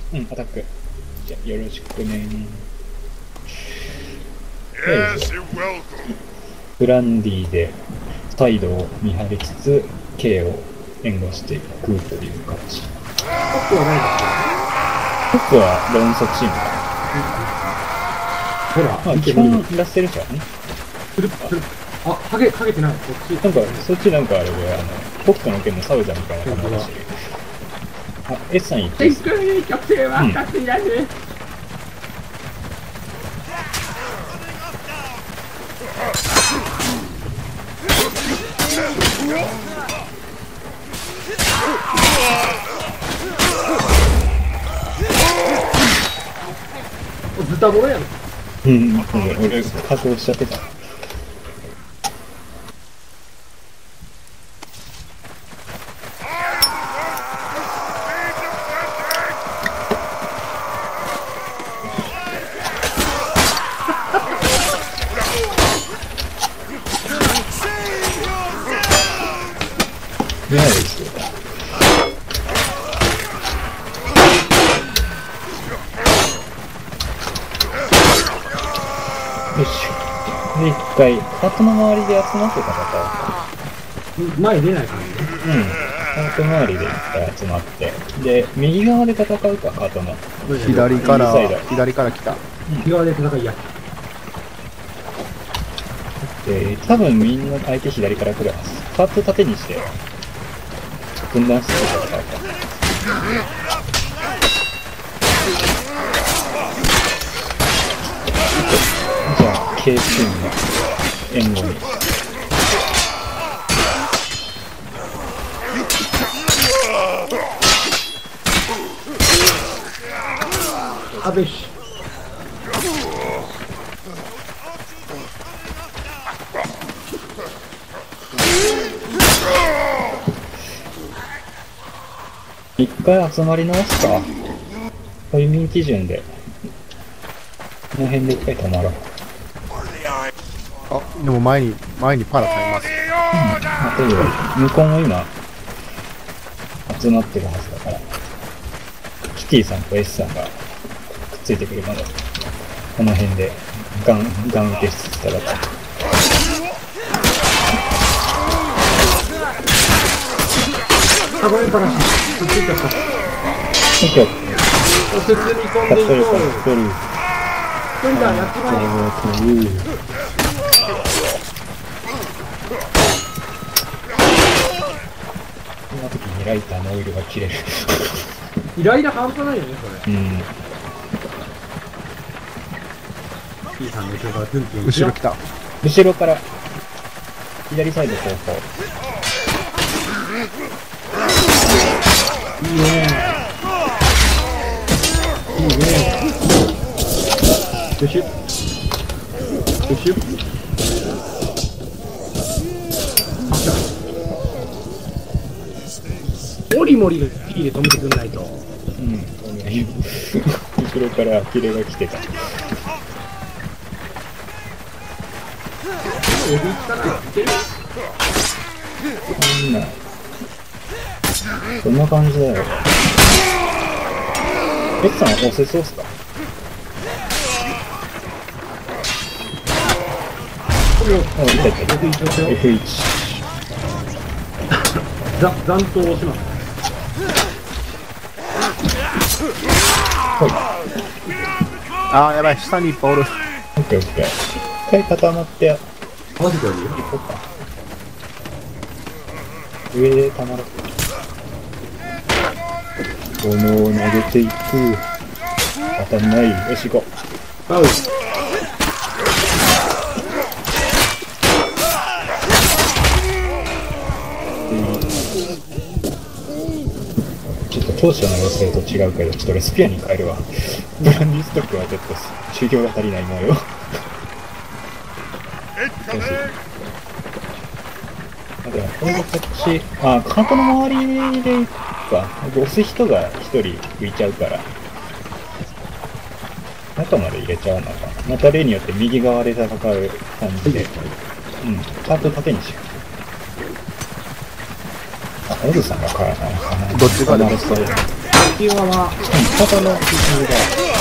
うん、アタック。じゃあ、よろしくね。ブランディでサイドを見張りつつ K を援護していくという感じ。 トップはないトップはロンソチームかな。 ほら、 まあ基本ラッセル社ね。 あ、ハゲてない。そっち。 なんか、そっちなんかあれで、北斗の拳のサウジャみたいな感じがしてる。あ、S さん行って。 天空に極性は勝っていないね。ズタボロやん。 うん、俺、仮装しちゃってた。出ないですよ。よいしょ。で、一回、ハートの周りで集まって戦うか。 前出ない感じね。 うん。ハート周りで一回集まって。で、右側で戦うか、ハートの。 左から来た。 右側で戦いや。 で、多分みんな相手左から来るはず。ハート縦にして、分断して戦うか。じゃあ、K チームの援護に。 あべし。 一回集まり直すか。そういう民基準で。この辺で一回止まろう。 あ、でも前にパラされます。 あと向こうも今、集まってるはずだから。キティさんと S さんがくっついてくるまで、この辺でガン受けしつつ戦う。 あ、ごめん、からし。くっついちゃった。 オッケー。 お説に込んでいこう。一人だ、やっちまえ。 こんな時にライターのオイルが切れる。 イライラ半端ないよね、これ。 うん。 T さんの後ろからトゥントゥン。 後ろ来た。 後ろから左サイド後方。 いいね。いいね。よしゅ。よしゅ。あ、来た。モリモリがキーで止めてくんないと。 うん。後ろからキレが来てた。 エビかな。いける。 そんな感じだよ。S さん押せそうっすか？あ、いたいた。F1。 残党をします。 はい。 あー、やばい、下にいっぱいおる。 オッケーオッケー。一回固まって行合わせてやるよ。 こうか。上でたまら物を投げていく。当たんない。よし行こう。 バウ。 ちょっと当初の予想と違うけど、ちょっと俺スピアに変えるわ。ブランディストックはちょっと修行が足りない模様。よし。あ、でもこれでこっち、あ、カートの周りで行くか。押す人が一人浮いちゃうから。中まで入れちゃうのか。また例によって右側で戦う感じで。うん。カート縦にしよう。あ、オズさんが変わらないかな。 どっちがでもそう。 キワは、 肩の傷が。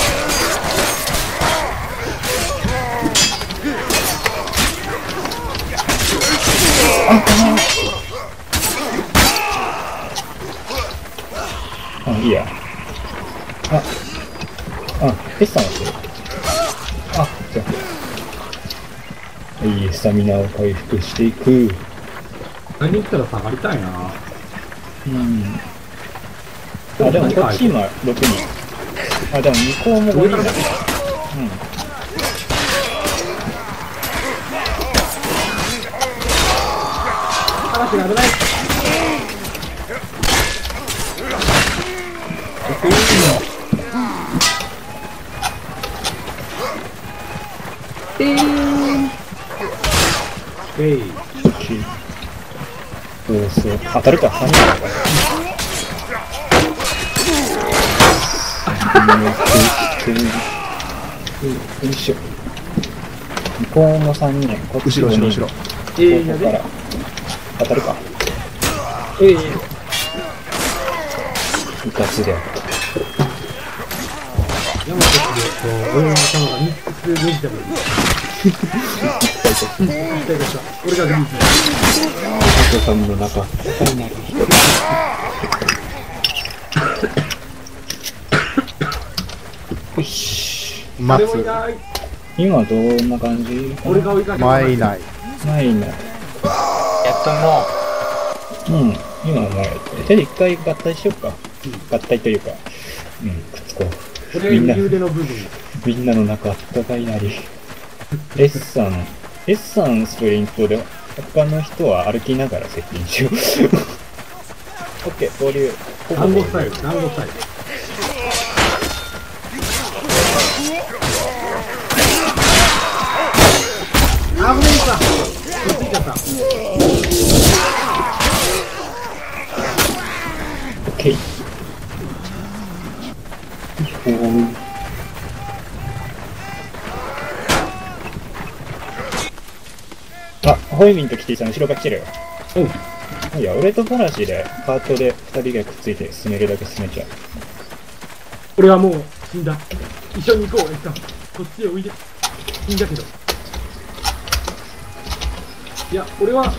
いいや。エスさんはしてる。じゃあ。いい、スタミナを回復していく。 何言ったら下がりたいな。 でもこっち今6人。でも向こうも5人だね。 嵐が危ない。 そう当たるか、犯人だから。よいしょ。向こうも3人、こっちも2人。 後ろ。 ここから当たるか。いかつで。 山本で、俺の頭がミックスベジタブル。俺がグリーズ。 お父さんの中。よし。 待つ。 今どんな感じ？ 俺が追いかけて前いない。 ないな。 やっとも今はもう、とりあえず一回合体しようか。合体というか、くっつこう。 みんなの部分。 みんなの中、戦いなり。S さんスプリントで、他の人は歩きながら接近しよう。オッケー、合流。 南国スタイル。危ねえか。ついちゃった。 オッケー。ホイミンとキティさん後ろから来てるよ。いや、俺とファラシでカートで2人がくっついて進めるだけ進めちゃう。 俺はもう死んだ。一緒に行こう、こっちへおいで。死んだけど。いや、俺は、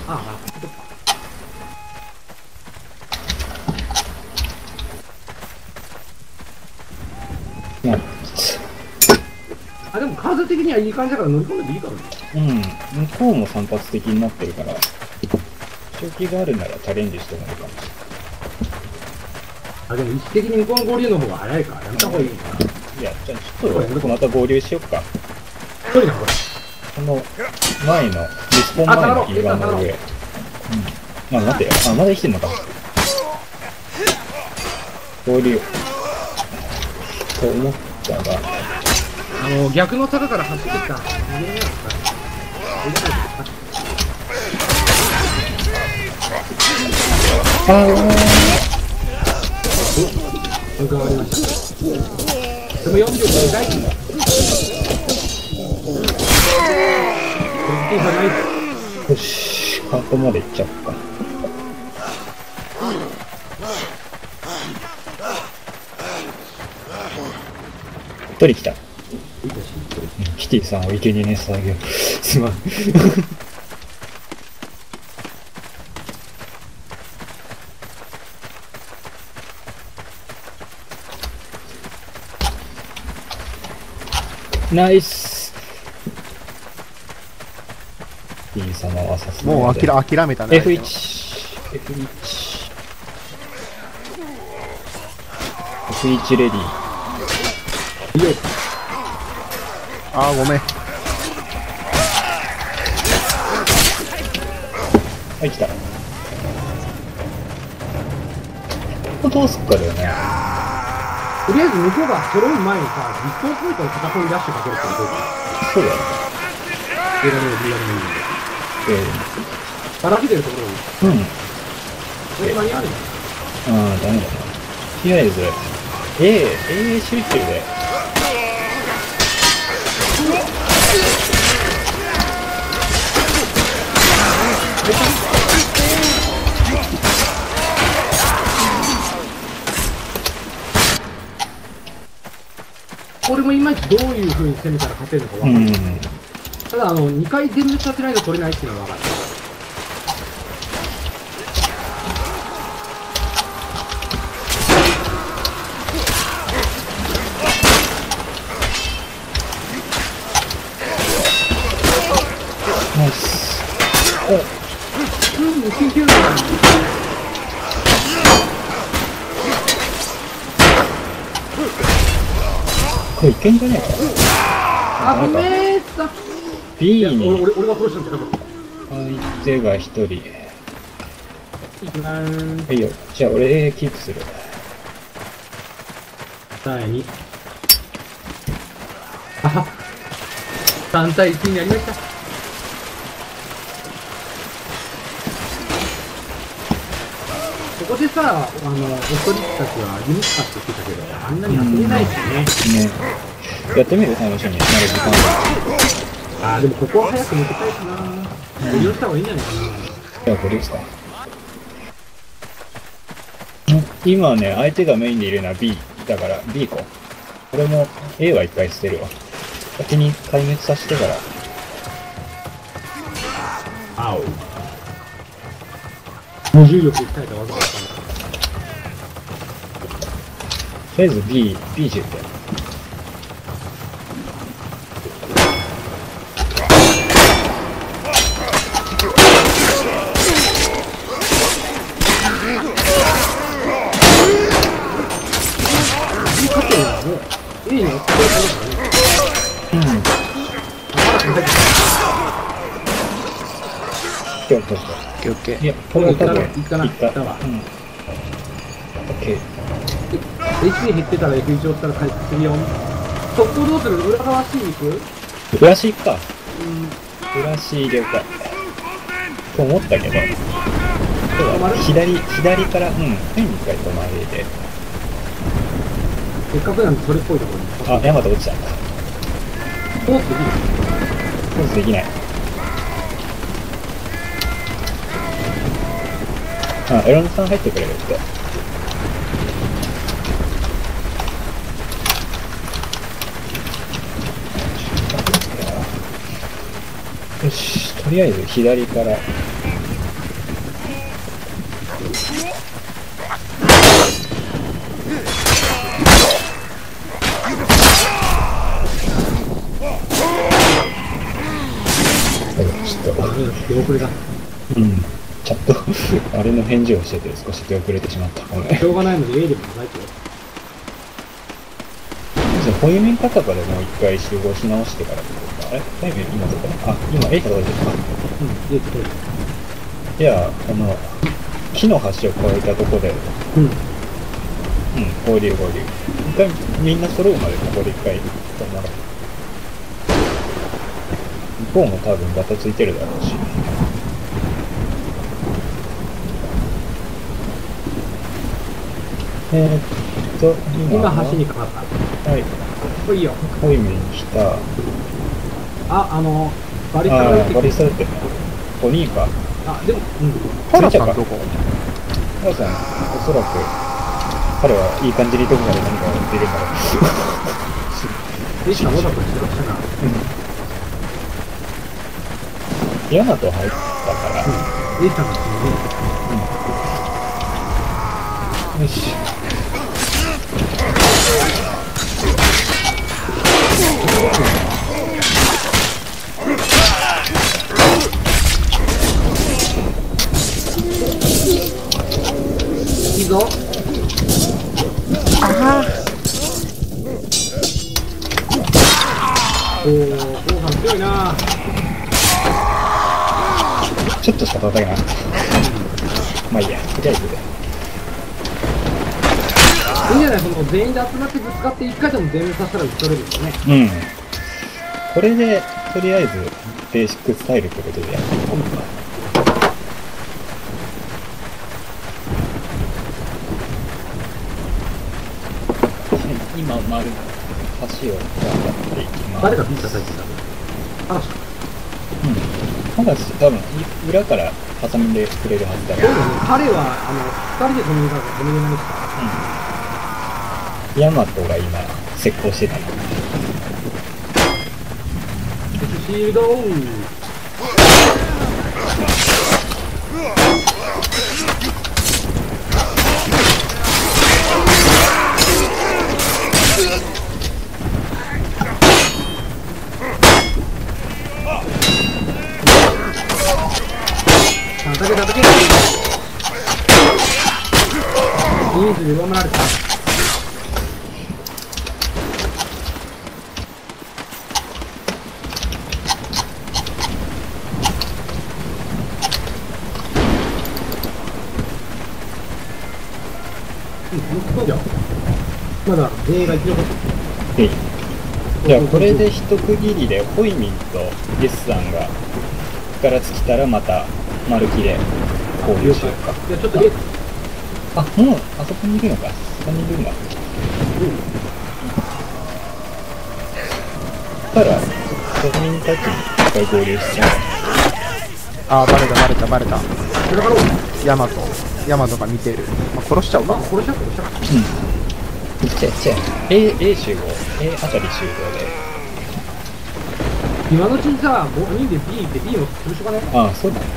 でも数的にはいい感じだから乗り込んでもいいからね。 向こうも散発的になってるから、正気があるならチャレンジしてもいいかも。 でも意識的に向こうの合流の方が早いからやめた方がいいかな。 いや、じゃあちょっとまた合流しよっか。 一人だこれ。 この前の、リスポン前のヒーバーの上。待てよ。まだ生きてんのか。合流。と思ったが、 逆の坂から走ってきた。向かわれました。でも4秒で大事だ。 よし、ハートまで行っちゃおうか。一人来た。キティさんを生贄に捧げよう。すまん。ナイス。キティ様はさすがにもう諦めたね。 F1。F1 レディー。 ごめん。 はい、来た。ここどうすっかだよね。 とりあえず向こうが揃う前にさ、実行ポイントを片方にダッシュかけるってどうか。 そうだよね。 リアルで。ばらけてるところに。これ間に合うの？ ダメだな。とりあえず、A 集中で。 俺もいまいちどういう風に攻めたら勝てるのか分かんない。ただ2回全滅させないと取れないっていうのは分かる。 ナイス。 無心球だ。 これいけんじゃねえか。 あ、ごめんさ。 B に俺が殺したんじゃなかった。 相手が1人。 いきまーす。 いいよ。じゃあ俺 A キープする。 第2。あは。3対1になりました。ここでさ、お一人たちはユニッカって言ってたけど、あんなに遊べないしね。 ね。やってみる楽しみ。まだ時間ある。 でもここは早く抜けたいしな。利用した方がいいんじゃないかな。 じゃあこれですか。今ね、相手がメインでいるのは B だから B か。俺も A は一回捨てるわ。先に壊滅させてから。 青。無重力で鍛えた技だったんだ。 とりあえず B 10で。 いいね。 今日取った。 オッケー。 いや、これ多分いったな。いったわ。 オッケー。 HP 減ってたら F1 押したら回復するよ。速攻どうする？裏側 C に行く？ 裏 C か。裏 C 了解。と思ったけど。左から、変に一回止まりで。 せっかくなんでそれっぽいところに。 あ、ヤマト落ちた。 コースできる？ コースできない。あ、エロンさん入ってくれるって。よし、とりあえず左から。 出遅れだ。 ちょっとあれの返事をしてて少し出遅れてしまった。ごめん。 しょうがないので A でもないけど。 じゃあ、こういう面方からもう一回集合し直してからってことか。タイム今どこだ？あ、今 A 届いてるか。 A 届いてる。 じゃあ、この木の橋を越えたとこで、合流。一回みんな揃うまでここで一回止まろう。向こうも多分バタついてるだろうし。 今橋にかかった。 はい。 これいいよ。 ホイミに来た。 バリサルって。 5人か。 あ、でも、 パラさんどこ？ パラさん、おそらく、彼はいい感じにどこまで何かをやっているんだろう。 でした、わざとしてましたな。 ヤマト入ったから。 A さんが死ぬね。 よし。 いいぞ。後半強いな。 ちょっとしか叩けない。まあいいや、とりあえず。 いいんじゃない？その全員で集まってぶつかって一回でも全滅させたら打ち取れるんですね。 これで、とりあえず、ベーシックスタイルってことでやっていこうか。今、丸、橋を頑張っていきます。 誰がビータ最近だろう？ まだ多分、裏から挟んでくれるはずだから。 彼は、2人で止めれないし。 ヤマトが今、石膏してたの。 シールドオン。叩け叩け。人数で上回られた。まだ前衛が生き残ってる。 じゃあこれで一区切りでホイミンとデスさんがから尽きたらまた丸木で交流しようか。 いやちょっとあ、もうあそこにいるのか。そこにいるんだ。たらホイミンたちに一回合流しちゃう。 あー、バレた。ヤマトが見てる。まあ、殺しちゃおうか。 殺しちゃう。 いっちゃえ。A 集合、A あたり集合で。 今のうちにさ、5人で B って B を潰しとかね。 ああ、そうだね。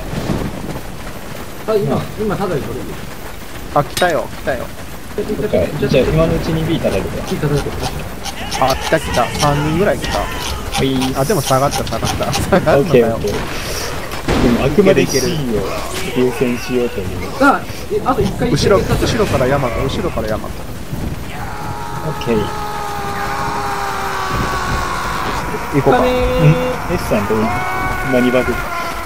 今ただで取れる。 あ、来たよ。 じゃあ今のうちに B 叩いてください。 B 叩いてください。 あ、来た。3人ぐらい来た。あ、でも下がった。下がるのかよ。 でもあくまで C を優先しようという。 さあ、あと1回後ろからヤマト。 オッケー。 行こうか。 S さんと何バグ？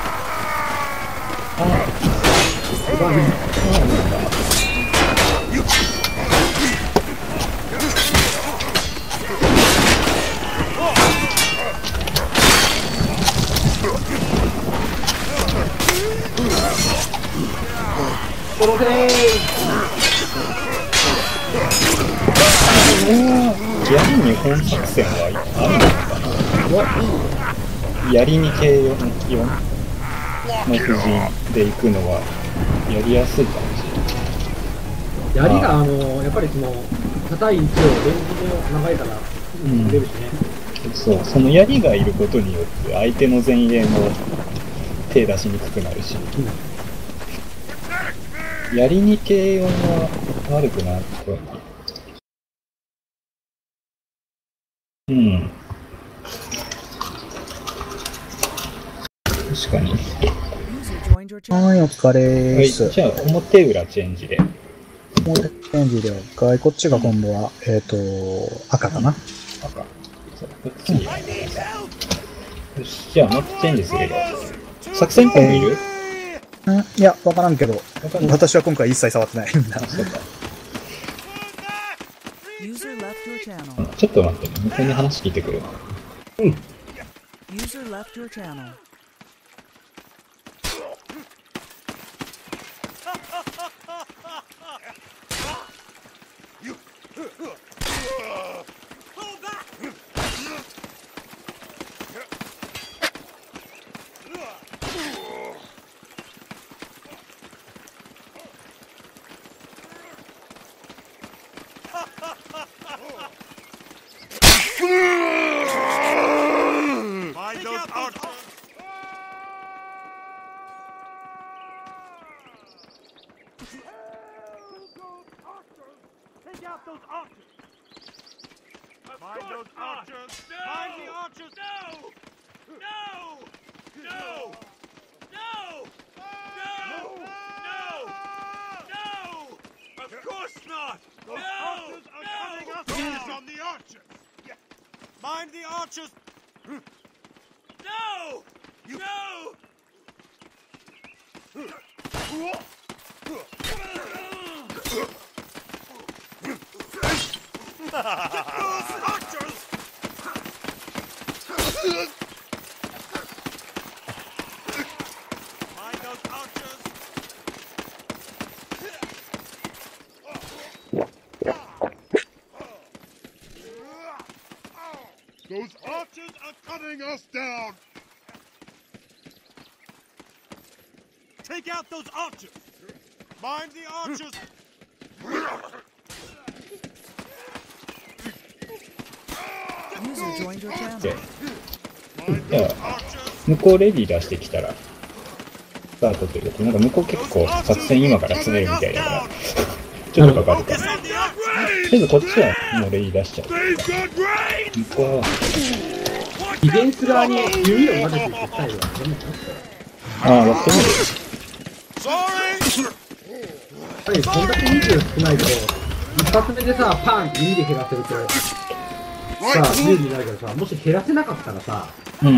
殺せやりに本作戦はあるのかな。やりにK4の布陣で行くのはやりやすいかもしれない。 槍がやっぱりその硬い位置をレンジで長いから出るしね。 そう、その槍がいることによって相手の前衛も手出しにくくなるし、槍にK4は悪くなってはない。確かに。 はい、お疲れーす。 じゃあ、表裏チェンジで。 表チェンジで一回、こっちが今度は、赤かな。 赤。そう、こっちに。よし、じゃあ、マップチェンジするよ。作戦本部いる？ いや、わからんけど、私は今回一切触ってない。みんな。 そうか。ちょっと待って、向こうに話聞いてくる。 Those archers are cutting us down! Take out those archers! Mind the archers! User joined your channel. じゃあ、向こうレディー出してきたら、スタートというか、なんか向こう結構作戦今から詰めるみたいだから、ちょっとかかるかな。とりあえずこっちはもうレディー出しちゃう。向こうは、 ディフェンス側に弓を混ぜていくスタイルはダメだ。 ああ、やってみる。 こんだけ人数少ないと、一発目でさ、パンって弓で減らせると、さあ、有利になるけどさ、もし減らせなかったらさ、 うん。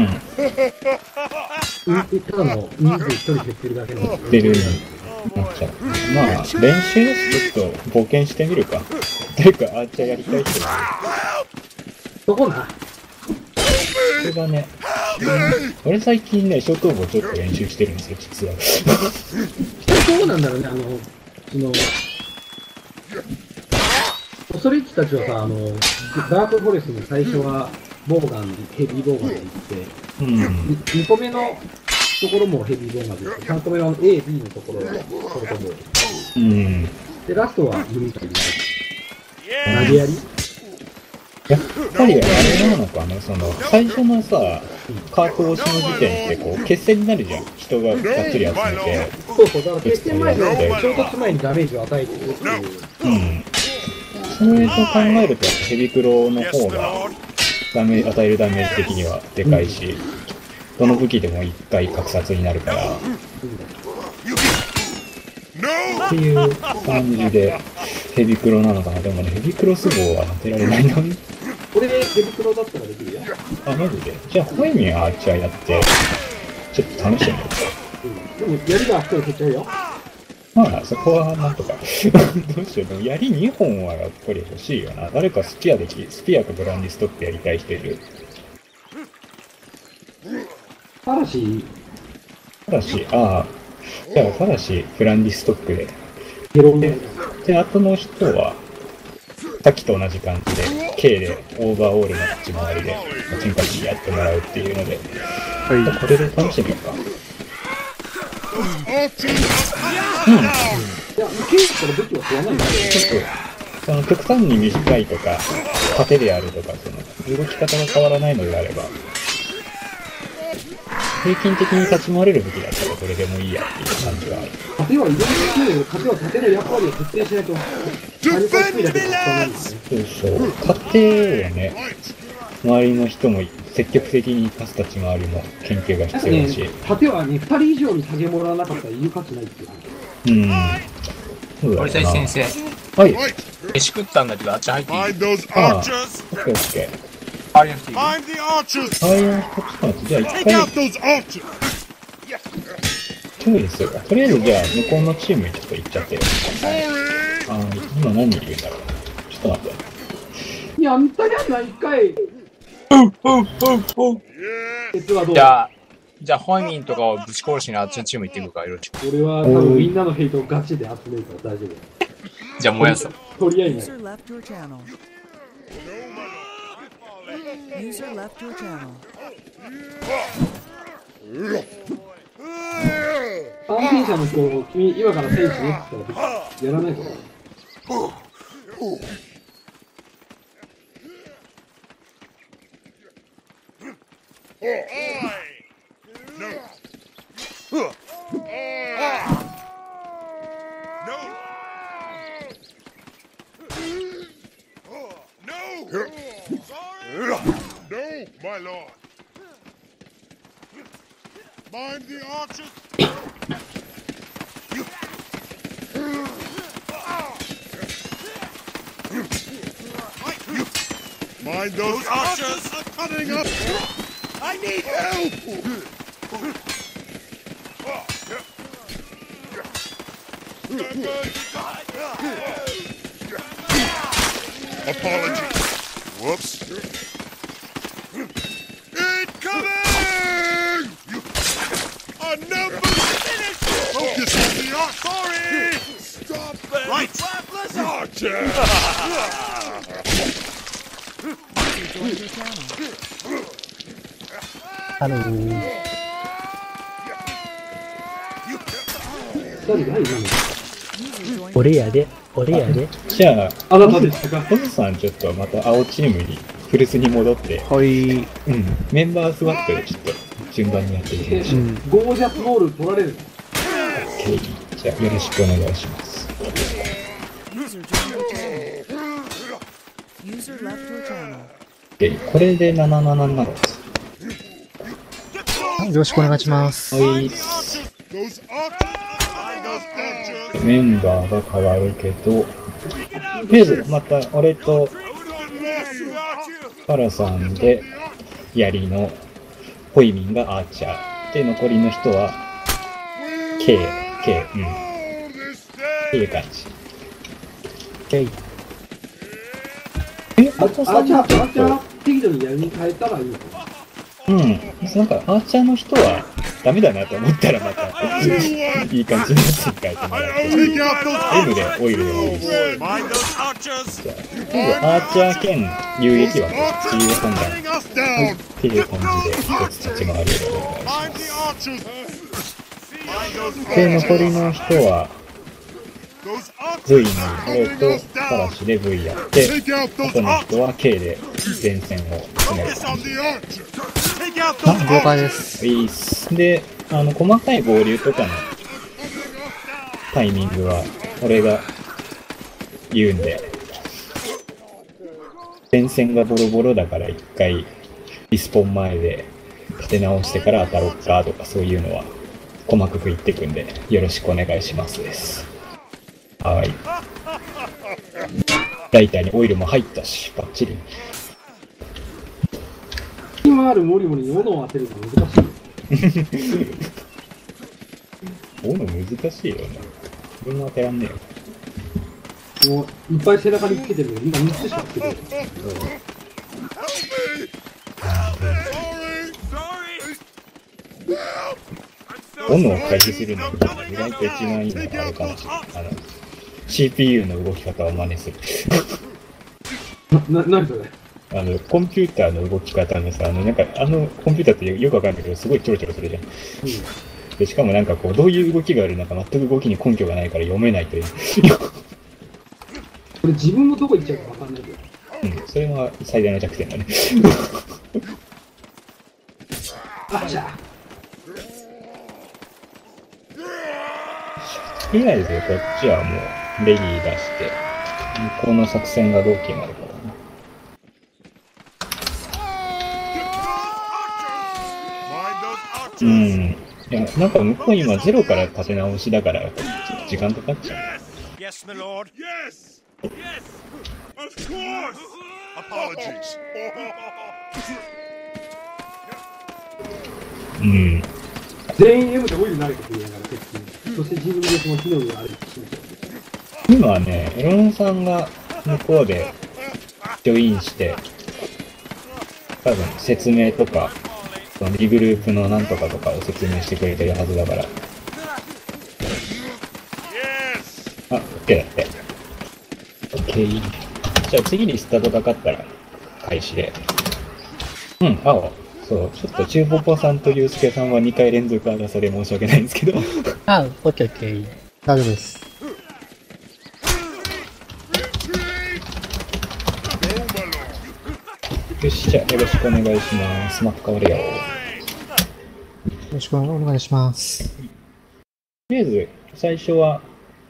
ただの人数一人減ってるだけの。 減ってるようになっちゃう。まあ、練習ですちょっと冒険してみるか。というか、アーチャーやりたい人がそこな。 それがね、俺最近ね、ショートボちょっと練習してるんですよ、実は。 そうなんだろうね、オソリッチたちはさ、ダークフォレストの最初は、ボーガン、ヘビーボーガンで行って、 うん。 2個目のところもヘビーボーガンで行って、3個目の A、B のところは、それとも、 うん。 で、ラストは無理かになる。投げやりやっぱりあれなのかな、最初のさ、カート押しの時点ってこう、決戦になるじゃん。人ががっつり集めて。 そうそう、だから決戦前の衝突前にダメージを与えていくっていう。 うん。それと考えると、ヘビクロの方が、与えるダメージ的にはでかいし、どの武器でも一回格殺になるから、っていう感じで、ヘビクロなのかな。でもね、ヘビクロス号は当てられないな。 これでヘビクロだったらできるよ。 あ、マジで？じゃあ、ホイミンアーチャーやって、ちょっと試してみようか。 でも、槍が1人減っちゃうよ。 まあ、そこはなんとか。どうしよう。でも、槍2本はやっぱり欲しいよな。誰かスピアとブランディストップやりたい人いる。 ファラシー、 じゃあ、ファラシ、ブランディストップで。 ヘロンで。 で、あとの人は、さっきと同じ感じで、K でオーバーオールの立ち回りで、チンパチやってもらうっていうので、これで試してみようか。 いや、ケースから武器は食わないんだよ。 ちょっと、極端に短いとか、盾であるとか、動き方が変わらないのであれば、平均的に立ち回れる武器だったらどれでもいいやっていう感じがある。 盾はいろんな強いけど、盾は盾の役割を徹底しないと、何か低いだけで使わないんですね。 そう。盾をね、周りの人も積極的に生かす立ち回りも研究が必要だし。 盾はね、2人以上に下げもらわなかったら言う価値ないっていう感じ。 そうだ森崎先生。 はい。 飯食ったんだけど、あっち入っていい？ Find those ああ、オ archers. ッケーオッケー。 ありがとう。 Find the archers. ああいう一つのじゃあ一 Take 回 out those archers. 注意するか。とりあえずじゃあ向こうのチームにちょっと行っちゃってよ。 Sorry. 今何人いるんだろう。ちょっと待って。 いや、あんたやんな、一回。鉄はどう？ じゃあ、ホイミンとかをぶち殺しにあっちのチーム行っていくか、いろいろ。 俺は多分みんなのヘイトをガチで集めるから大丈夫。 じゃあ、燃やそう。 とりあえず。 User left your channel. User left your channel. 関係者の人、君今から戦士ねって言ったらやらないと。 No, my lord. Mind the archers. Mind those archers are coming up. I need help. Apologies. Whoops. Incoming! A number finished! Focus on the arch! Sorry! Stop that! Right! Archer! Join your channel. ハロー。 誰だ今の。 User joined 俺やで、俺やで。 じゃあ、 あなたでしたか。 ホズさんちょっとまた青チームに古巣に戻って、 ほい。 メンバースワップでちょっと順番にやっていきましょう。 ゴージャスボール取られる。 OK。じゃあよろしくお願いします。 User joined your channel. User left your channel. OK。これで77になるんです。 よろしくお願いします。 はい。 Those archers! Find those archers! メンバーが変わるけど、とりあえずまた俺とパラさんで槍のホイミンがアーチャーで、残りの人は K っていう感じ。 OK。 アーチャー適度にやりに変えたらいいのかな。 なんかアーチャーの人はダメだなと思ったらまたいい感じのやつに変えてもらって M でオイルでもいいし、じゃあ今度アーチャー兼有益枠自由判断っていう感じで一つ立ち回るようにお願いします。で、残りの人は V に俺とパラシで V やって、あとの人は K で前線を詰める感じ。 了解です。 で、細かい合流とかのタイミングは俺が言うんで、前線がボロボロだから一回リスポン前で立て直してから当たろっかとか、そういうのは細かく言ってくんでよろしくお願いしますです。はい。ライターにオイルも入ったし、バッチリ。 今あるモリモリに斧を当てるの難しい。 斧難しいよね。自分も当てらんねえよ。 もういっぱい背中につけてるのに今3つしかつけてない。 斧を回避するのが意外と一番いいのがあるかもしれない。CPU の動き方を真似する。 何それ？ コンピューターの動き方のさ、なんかコンピューターってよくわかんないけど、すごいちょろちょろするじゃん。で、しかもなんかこう、どういう動きがあるのか全く動きに根拠がないから読めないという。 これ自分もどこ行っちゃうかわかんないけど。 それは最大の弱点だね。 あっじゃあ。 とりあえずこっちはもうレギー出して、向こうの作戦がどう決まるかだね。いや、なんか向こう今ゼロから立て直しだから、ちょっと時間かかっちゃう。 Yes, my lord. Yes. Yes. Of course. Apologies. 全員 M でオイル投げてくれながら鉄筋。そして自分でその火の上を歩いてしまう。 今はね、エロンさんが向こうでジョインして、多分説明とか、そのリグループのなんとかとかを説明してくれてるはずだから。あ、OK だって。OK。じゃあ次にスタートかかったら開始で。青。そう、ちょっとチューポポさんとユウスケさんは2回連続上がされ申し訳ないんですけど。 オッケー。大丈夫です。 よし、じゃあよろしくお願いします。マップ変わるよ。 よろしくお願いします。 とりあえず、最初は、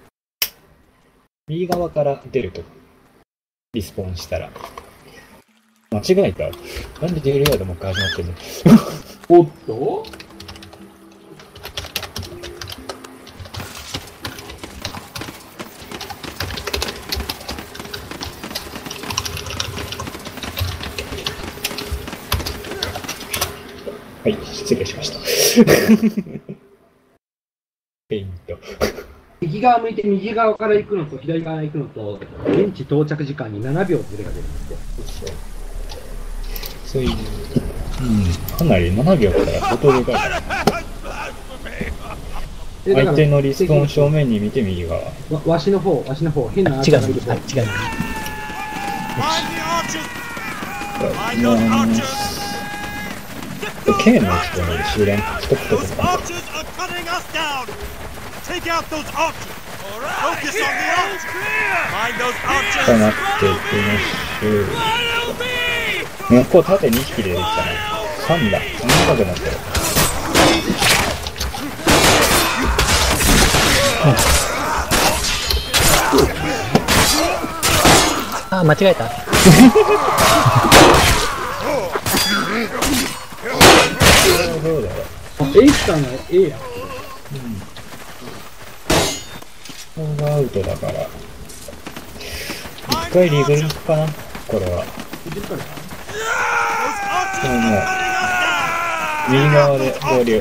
右側から出ると。リスポーンしたら。間違えた。なんでデュエルヤードもう一回始まってんの？ おっとはい、失礼しました。ペイント。 右側向いて右側から行くのと左側行くのと、現地到着時間に7秒ズレが出るんですよ。 そういう、かなり7秒から相当でかい。相手のリスポーン正面に見て右側。 わしの方、変なアーチ違う。 が出る方。 違う。 K の人に集団ストップとか。かなっていきましょう。 向こう縦2匹でできたね。3だ。長くなってる。 あー、間違えた。 そうだよ。 あ、エイスさんが A や。 ここがアウトだから。一回リグルかなこれは。でももう、右側で合流。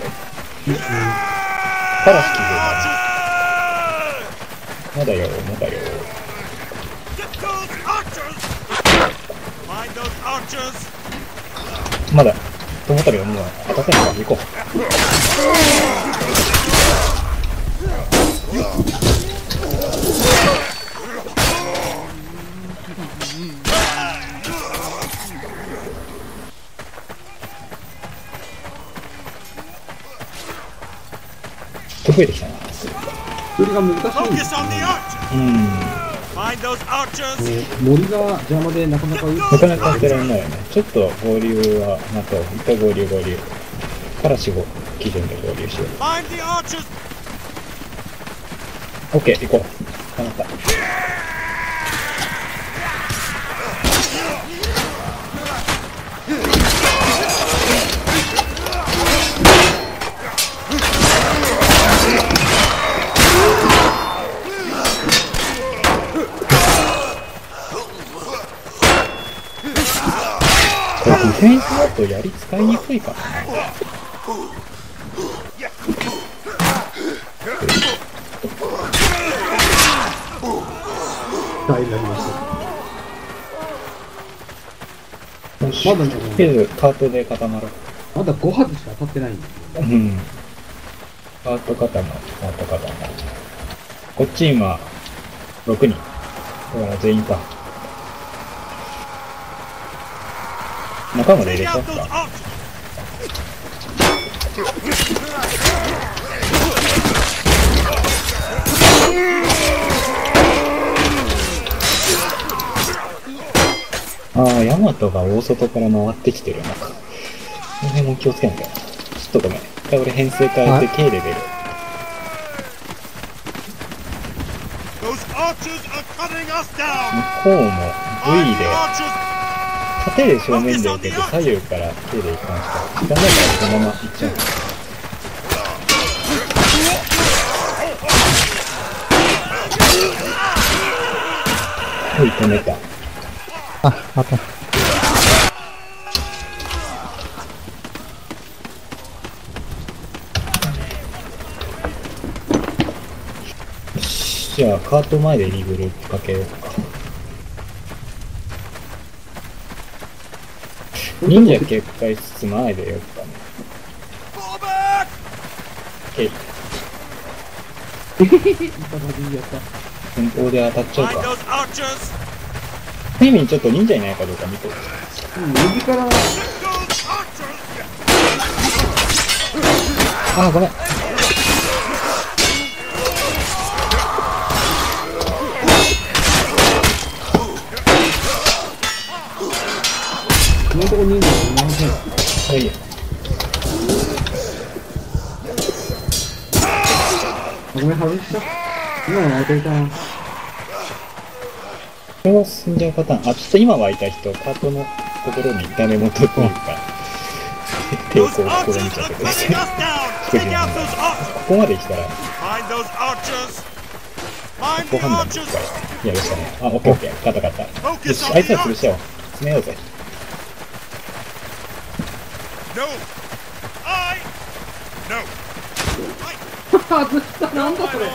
カラス気づいたな。まだよ、まだよ。まだ、と思ったけど、もう当たってんのか、行こう。増えてきたな。 それが難しいんです Focus よ on the ね。 archers. Find those archers. 森が邪魔でなかなか打なかなか当てられないよね。ちょっと合流は、また、一回合流。から4、5基準で合流しよう。 Find the archers. OK、行こう。かなった。これディフェンスだと槍使いにくいかな。 大になりました。 よし、 まだねとりあえずカートで固まろう。 まだ5発しか当たってないんですよ。 うん。カート固ま。こっち今、6人。だから全員か。仲間で入れ Take ちゃ out っ those た。 archers. ああ、ヤマトが大外から回ってきてる。なんか、この辺も気をつけなきゃな。ちょっとごめん。一回俺編成変えて K で出る。 Those archers are cutting us 向 down. こうも Find V the で、 archers. 縦で正面で受けて左右から K で行かんしか。時間ないからこのまま行っちゃう。おい、止めた。 あ、また。 じゃあ、カート前でリグループかけようか。忍者決壊しつつ前でよっかね。 Fall back. OK。 一発でいいやった。 先行で当たっちゃう Find か。 those archers. フェミンちょっと忍者いないかどうか見て。 右から、 Those archers. あ、ごめん。 このとこ人数いません。 はいよ。 ごめん、外した。今の当てたな。 これは進んじゃうパターン。あ、ちょっと今湧いた人、カートのところにダメ元というか、抵 Those 抗を試 archers みちゃっ are てくださ cutting い。 us down. Take out those archers. ここまで来たら、 Find those archers. Find ご the 判断で archers. すから。やるしかない。あ、オッケーオッケー。勝った勝った。よ Focus し、 on あいつ the ら潰しちゃおう。 archers. 詰めようぜ。 No. I. No. 外した。なんだそれ。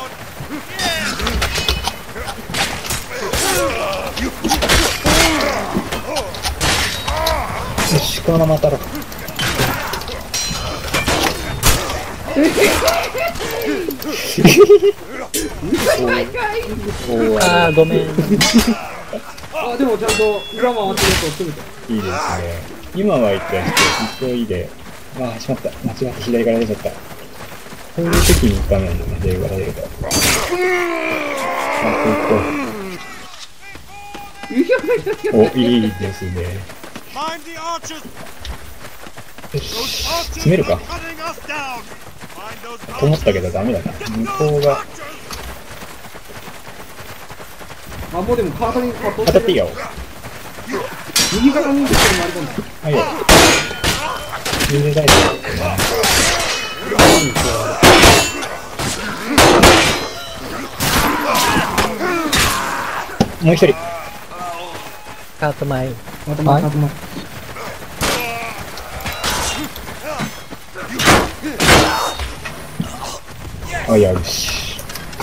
よし、このまま当たろう。おー、 あー、ごめん。 あ、でもちゃんと裏回ってると詰めた。 いいですね。今は言った人、急いで、ああ、しまった。間違って左から出ちゃった。こういう時に画面でね、左から出ると。あ、ここ。お、いいですね。 Mind the archers. よし、詰めるか Cutting us down. Find those と思ったけどダメだな。向こうが、 あ、もうでもカートにカット当たっていいよ。 右側に行って回り込んで。 はいよ。全然大丈夫だな。もう一人。 カート前。 またまたまた。 あ、よし。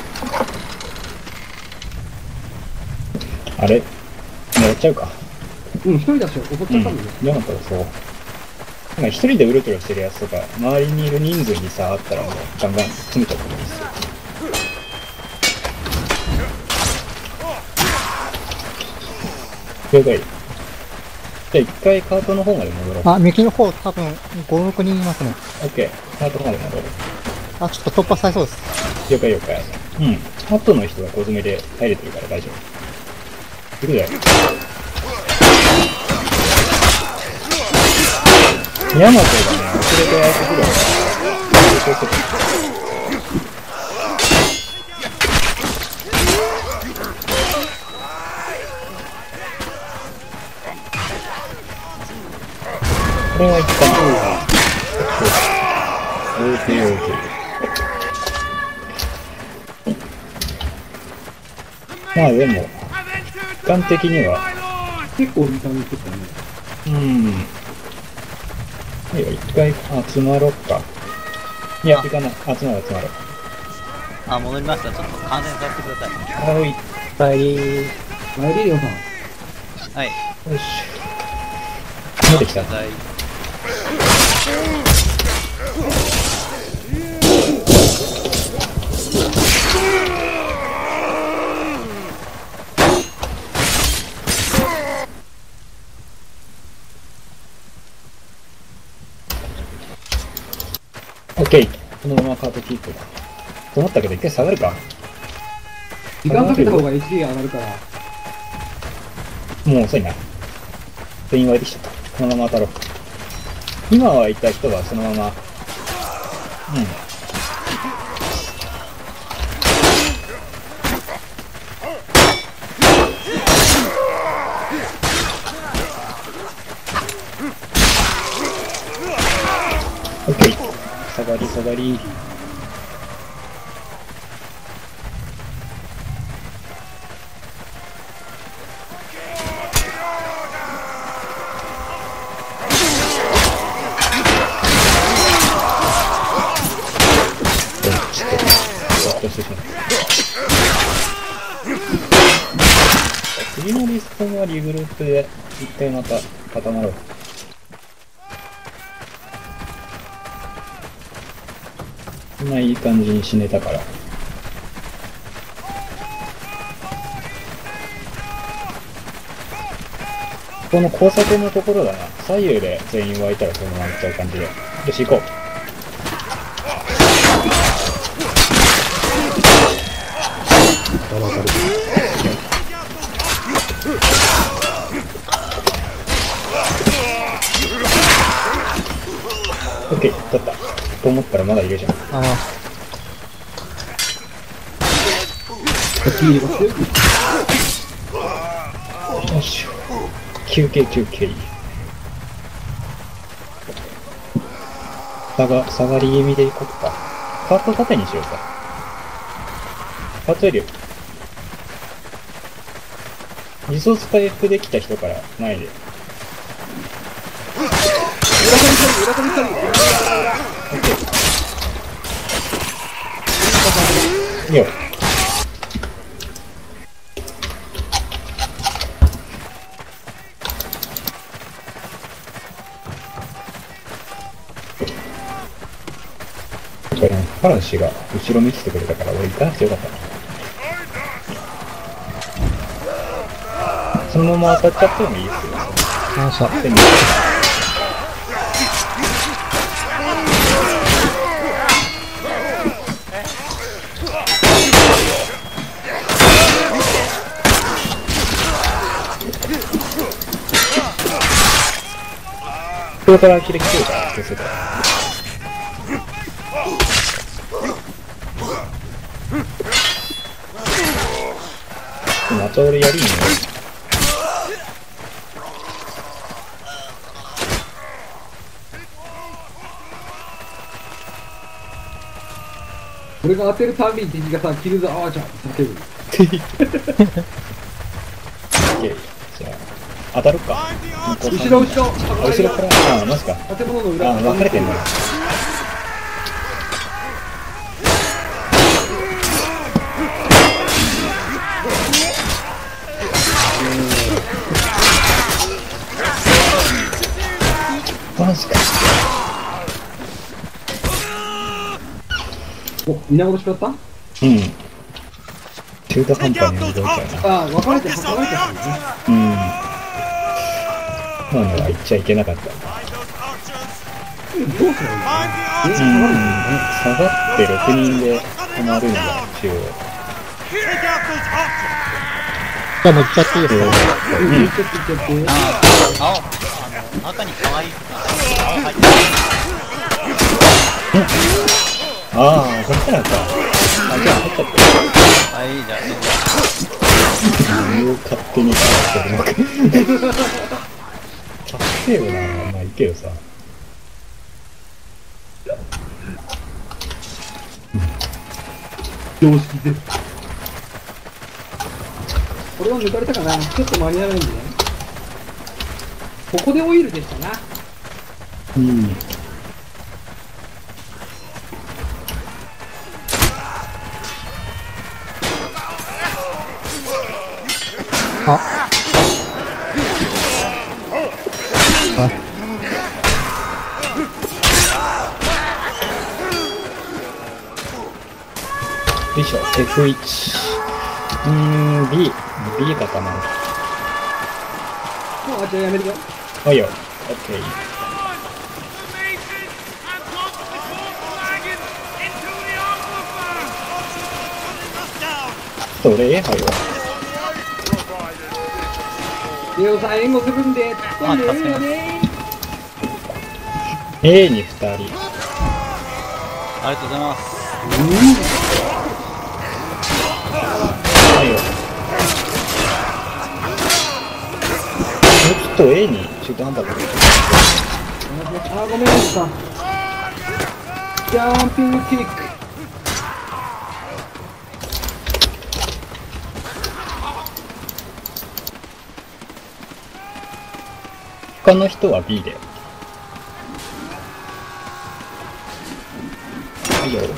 あれもうやっちゃうか。 うん、一人だし、怒っちゃったんだよ。 嫌なったらそう。なんか一人でうろちょろしてるやつとか、周りにいる人数に差あったらもうガンガン詰めちゃった方がいいですよ。了解。じゃあ一回カートの方まで戻ろう。 あ、右の方多分5、6人いますね。 オッケー。カートまで戻ろう。 あ、ちょっと突破されそうです。 了解了解。うん。後の人が小詰めで入れてるから大丈夫。行くぜ。ヤマトがね、遅れてやってくるから、これは一旦、OK。まあでも、一般的には、 結構時間に行ってたね。 はいよ、一回集まろっか。いや、行かない。集まろう。 あ、戻りました。ちょっと観戦させてください。 はい。 帰り。 マイリーオさん。 はい。 よし。出てきた。 ください。 オッケー。このままカートキープだ。と思ったけど、一回下がるか。 時間かけた方が HP 上がるから。 もう遅いな。全員湧いてきちゃった。このまま当たろう。今湧いた人はそのまま、オッケー。下がり。次のリストはリグループで一回また固まろう。今いい感じに死ねたから。この交差点のところだな。左右で全員湧いたらそのまま行っちゃう感じで。よし、行こう。オッケー、取った。と思ったらまだいるじゃん。 あよし。休憩。下がり気味でいこっか。カート縦にしようか。カートエリア。リソース回復できた人から前で。いいよ。カラン氏が後ろ見ててくれたから俺行かなくてよかったな。そのまま当たっちゃってもいいですよ。 あ、さでもこから切れ切れるから気をつけて。また俺やりんね。 俺が当てるたびに敵がさ、キルザアーチャーって叫ぶ。 じゃあ当たるか。 後ろ後ろ。 あ、後ろから。あ、マジか。 建物の裏。 あ、分かれてんだ。マジか。 お、皆殺しだった？ うん。中途半端に動いちゃうな。 ああ、分かれて働いてたんだね。 うん。今のは言っちゃいけなかった。 どうすればいいの？ 下がって6人で止まるんだ、一応。 じゃあ乗っちゃっていいですか？ 言っちゃって言っちゃって。 中に可愛い青入ってああ、そっちなんか。あ、じゃあ入っちゃって。 あ、いいじゃん。 理由勝手に返してるのか。達成よな、まあいいけどさ。 常識ゼロ。これは抜かれたかな？ちょっと間に合わないんでね。ここでオイルでしたな。 うん。よいしょ、F1。B かな。 もう、じゃあやめるよ。 はいよ、OK。それ、はいよ。 レオさん援護するんで、突っ込んでいいよね。 A に2人。 ありがとうございます。 はいよ。ちょっと A に中途半端だけど。 あ、ごめんなさい。ジャンピングキック。 他の人は B で。はいよ。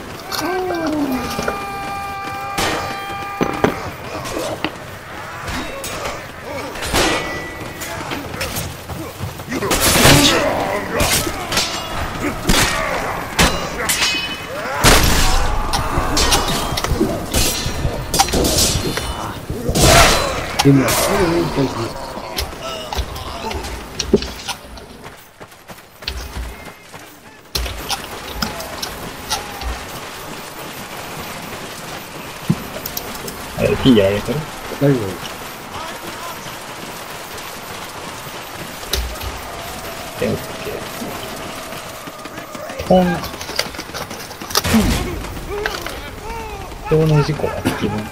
でも、 あれ、P やられてる？ 大丈夫。 で、OK。ポン。人の事故はできる。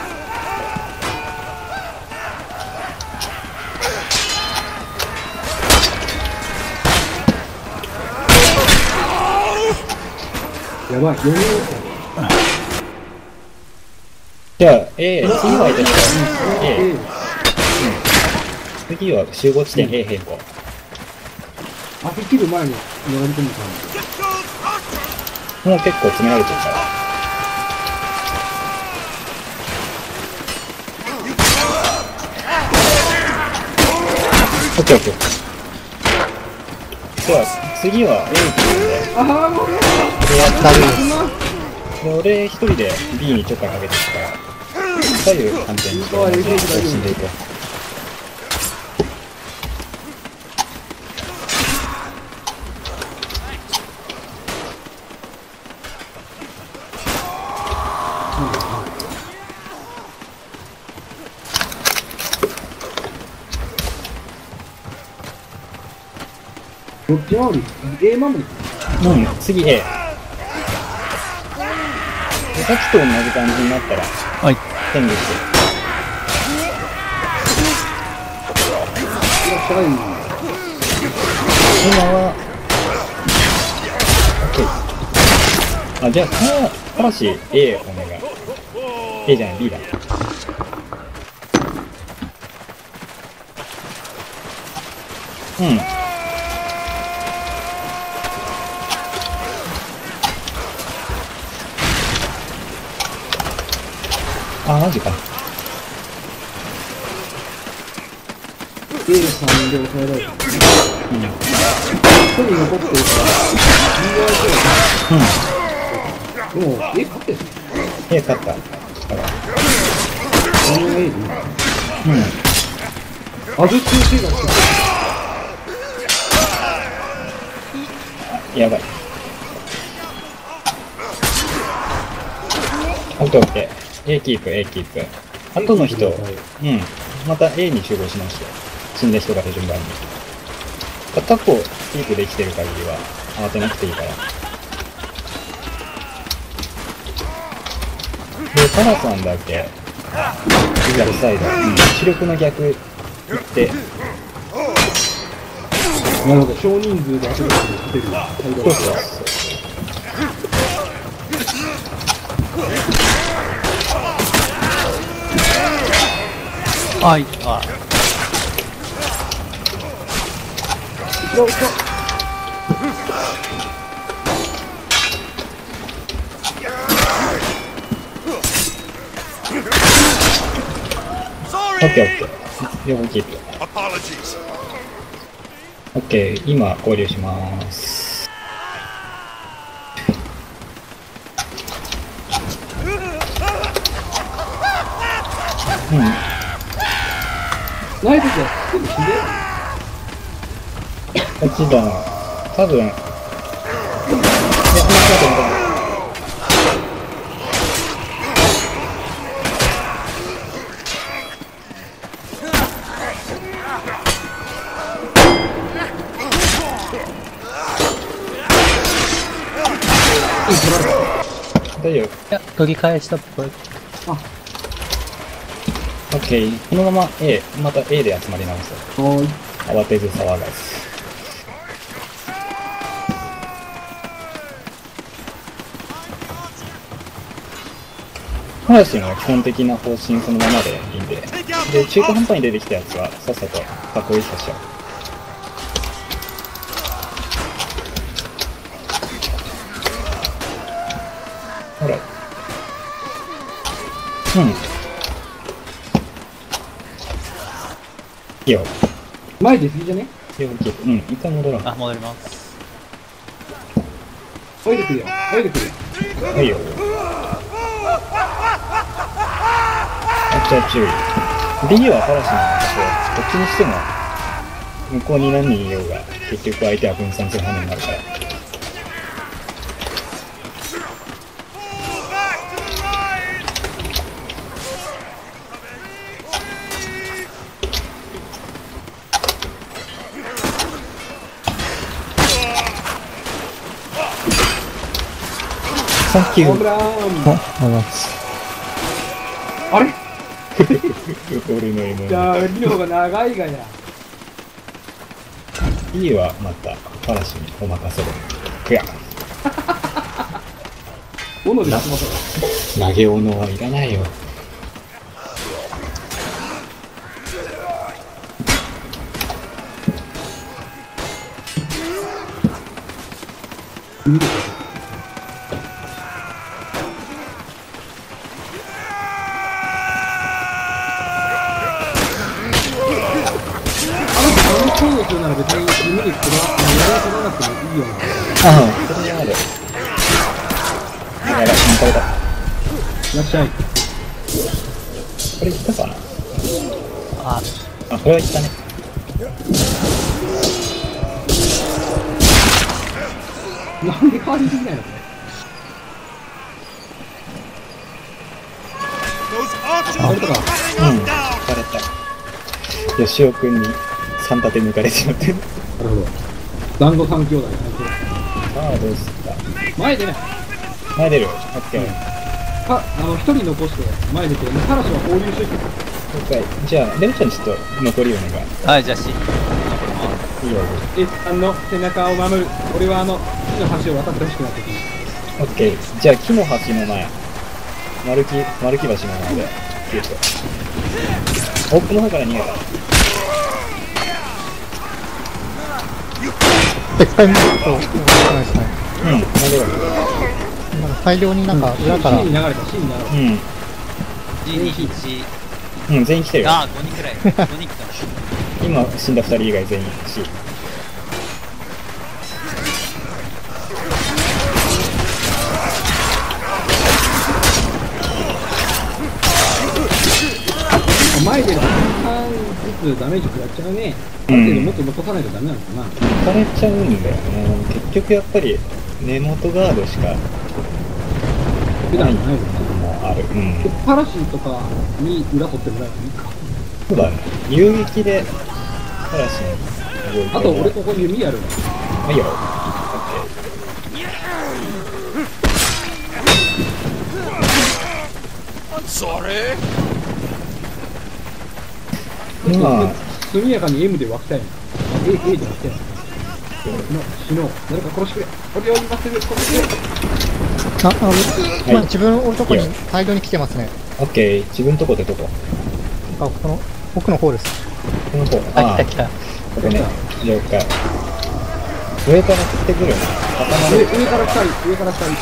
やばい、4人じゃあ、次は確か A。次は集合地点 A 変更。 あ、切る前に乗られてみたんもう結構詰められてるから。オッケーオッケー。では、次は A っていうので。 ああ、もうでやったで、俺一人で B にちょっかいかけてるから、左右完全に同じ方針でいこう。 どっち回り ?A 守り。 うん、次 A。でさっきと同じ感じになったら、 はい。 天理して。 いらっしゃい。 今は、OK。あ、じゃあ、ただし A お願い。A じゃない、B だ。うん。あ、マジか。 A さんで抑えられた。 うん。 一人残ってるから、でも、勝ってる。 A 勝った。だから。 何が A でいいうん。 アズ中継が来やばい。オッケーオッケー。A キープ、A キープ。あとの人、うん。また A に集合しましたよ。死んだ人が順番に。片方キープできてる限りは慌てなくていいから。で、タラさんだけ、逆サイド、視力の逆行って、 なるほど、少人数で遊ぶことで勝てる。 そうそう。 あ、いあ、 後ろ後ろ。 オッケーオッケー。両方キープ。 Apologies. オッケー、今合流します。うん。 ナイフじゃすぐ死んでる。 こっちだな。多分。いや、待って。大丈夫。 いや、取り返したっぽい。 オッケー。このまま A、また A で集まり直す。 はーい。 慌てず騒がず。ハラシンは基本的な方針そのままでいいんで。で、中途半端に出てきたやつはさっさと囲いさせちゃう。ほら。うん。いいよ。 前で過ぎじゃね？ うん、一回戻ろう。 あ、戻ります。 泳いでくるよ。泳いでくるよ。 はいよ。あっちゃ注意。B はパラシなんですけど、どっちにしても、向こうに何人いようが、結局相手は分散する羽目になるから。サンキュー。 ホームラン。 あ、あります。 あれ？ 俺の獲じゃ物。 あ、リの方が長いがや。 B はまた、パラシにお任せで。ふや。 斧で出しましょ投げ斧はいらないよ。 う。見てください。そうするなら別に夢にこだわってやらせなくてもいいよな。 ああ、それはある。やばい、心配だ。 いらっしゃい。 これいったかなあ、 あ、これはいったね。 なんで変わりすぎないのこれ。 Those archers あれとか。 うん、疲れた。吉尾くんに3立て抜かれちまってる。 なるほど。 団子三兄弟。 さあ、どうすっか。 前でね、 前出る。オッケー。 一人残して、前出て、カラスは放流してる。 了解。じゃあ、レムちゃんちょっと残りお願い。 はい、じゃあ C。 いいよ。 S さんの背中を守る。俺は木の橋を渡ってほしくなってきオッケー。じゃあ、木の橋の前。丸木橋の前で、キュッと。奥の方から逃げた。 絶対見ると、ないですね。 うん、なんでだろなんか大量になんか裏から、 C に流れた、C に流れた。 う。うん。 G2、C。 うん、全員来てるよ。 ああ、5人くらい。5人来てます。 今死んだ2人以外全員 C。 前で半ずつダメージ食らっちゃうね。ある程度もっと残さないとダメなのかな。 抜かれちゃうんだよね。結局やっぱり根元ガードしか普段ないもんね。 もある。うん。 パラシーとかに裏取ってもらえばいいか。 そうだね。遊撃でパラシン動いて。 あと俺ここに弓やるわ。 いいよ。 I'm sorry. 今、 速やかに M で湧きたいの。A で湧きたいの。死のう。誰か殺してくれ。俺を今すぐ殺してくれ。 まあ自分のとこに大量に来てますね。 オッケー。自分とこってどこ？ あ、この奥の方です。 この方。 あ、来た来た。 ここね。了解。上から降ってくるな。固まる。 上から2人、上から2人。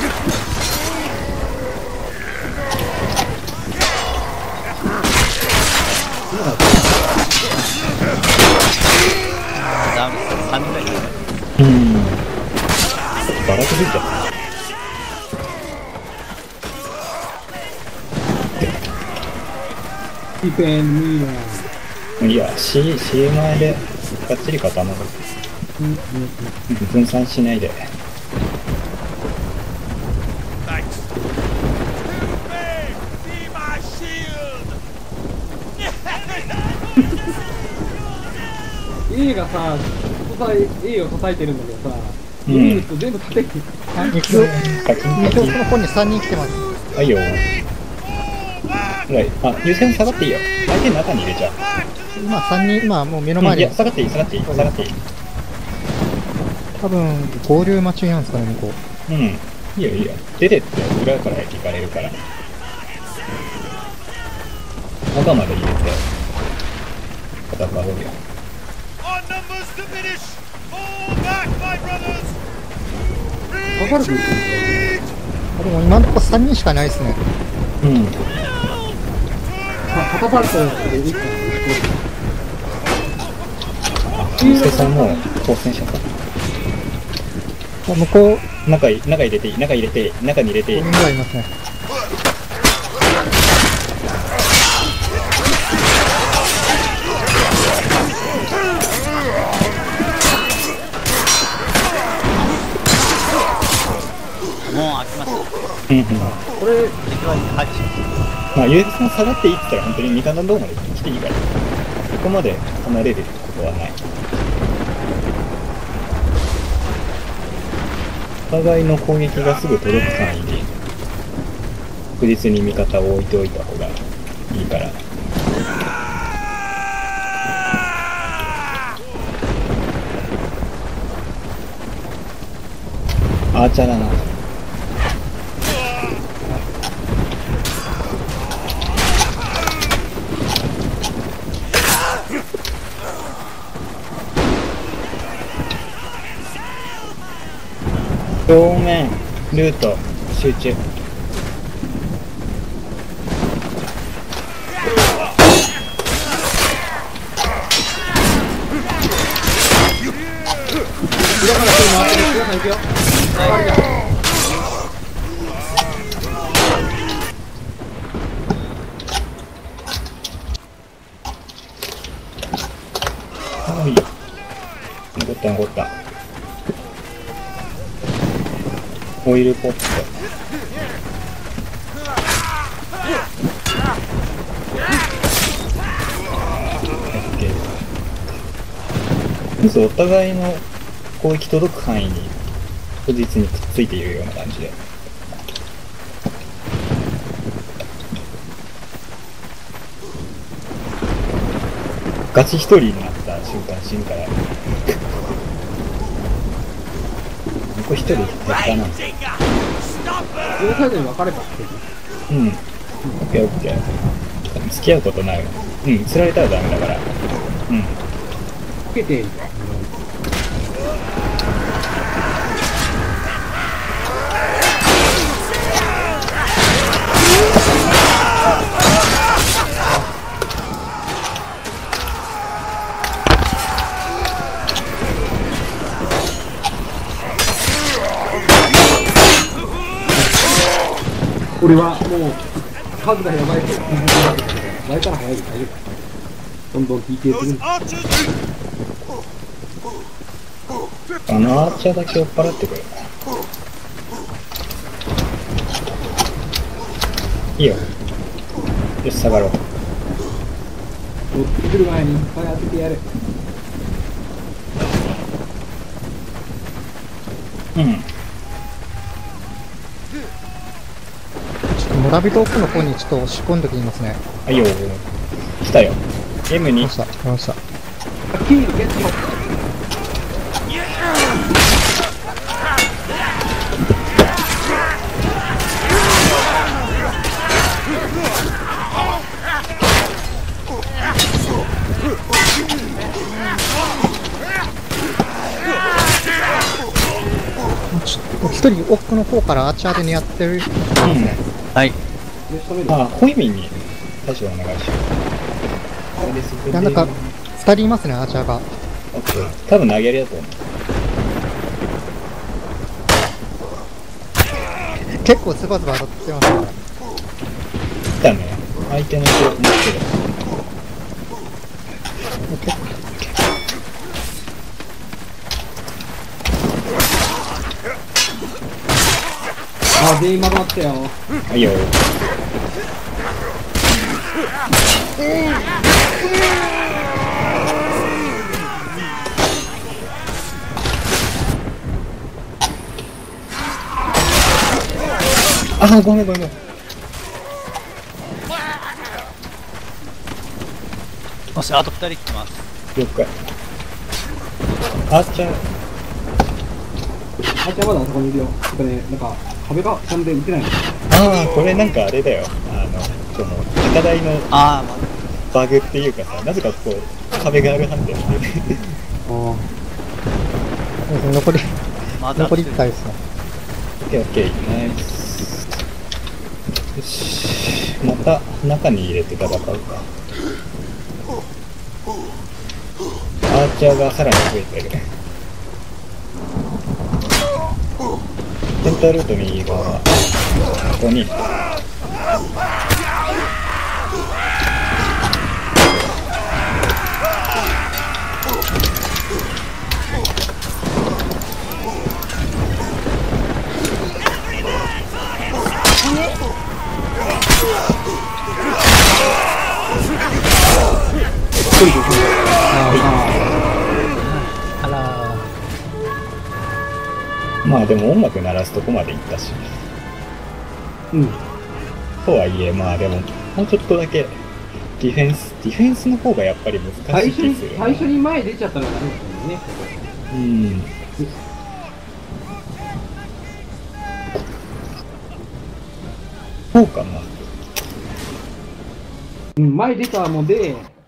ダメです。3人ぐらいいる。 バラと吹いちゃった。 ディフェンミーナー。 いや、C 前でがっちり固まる。分散しないで。 Thanks. Hey, be my shield. A がさ、A を叩いてるんだけどさ、 うん A と全部叩いてる。 肉の方に3人来てます。 はいよ。はい。あ、優先下がっていいよ。相手の中に入れちゃう。 今3人、今もう目の前でいや、、下がっていい、下がっていい、下がっていい。 多分合流待ちなんですかね、向こう。 うん。いいよ、いいよ。出てって裏から行かれるから。中まで入れて、戦うよ。 Our numbers diminish. Fall back, my brothers. かかるくんあでも今のところ3人しかいないですね。 うん。 カタパルトでいいかな。 ユースケさんも当選者か。 向こう、 中入れていい、中に入れていい。 5人ぐらいいますね。 もう飽きました。 うんうん。 これ、 敵は排除します。 まあ、ユースケさん下がっていいって言ったら本当に2段のどうまで来ていいから。ここまで離れることはない。お互いの攻撃がすぐ届く範囲に確実に味方を置いておいた方がいいから。アーチャーだな。表面ルート集中。 裏から回ってる。裏から行くよ。 はい。残った残った。オイルポット。まずお互いの攻撃届く範囲に確実にくっついているような感じで。ガチ一人になった瞬間死ぬから。残一人減ったな。 両サイドに分かれたって。 うん。オッケーオッケー。付き合うことないわ。うん、釣られたらダメだから。うん。 つけて、俺はもう数がやばいと気づいてるわけだけど、前から早いで大丈夫。どんどん PK するんだ。 Archers! あのアーチャーだけ追っ払ってくれ。いいよ。よし、下がろう。 乗ってくる前にいっぱい当ててやる。 うん。 ちょっと村人奥の方にちょっと押し込んできますね。 はいよ。来たよ。M に来ました、来ました。 キールゲット。 一人奥の方からアーチャーで狙ってる。 はい。 あ、ホイミンに大将お願いします。 いや、なんか、2人いますね、アーチャーが。 オッケー。多分投げるやつだと思う。 結構ズバズバ当たってますから。 来たね。相手の記録持ってる。 あ、全員まとまったよ。 はいよ。あ、ごめんごめん。 もしあと2人来てます。 了解。あーちゃん。 あいつはまだあそこにいるよ。なんかね、なんか壁がちゃんと打てないの。 ああ、これなんかあれだよ。その、高台のあバグっていうかさ、なぜかこう、壁があるはんだよね。 残り、 まだ残り1回ですね。 オッケーオッケー、ナイス。よし。また中に入れて戦うか。アーチャーがさらに増えてるね。センタールート右側、ここに。 あらまあでも音楽鳴らすとこまで行ったし。 うん。 とはいえ、まあでも、もうちょっとだけ、ディフェンスの方がやっぱり難しい気する。 最初に前出ちゃったのがダメだったんだよね。 うん。そうかな。 うん、前出たので、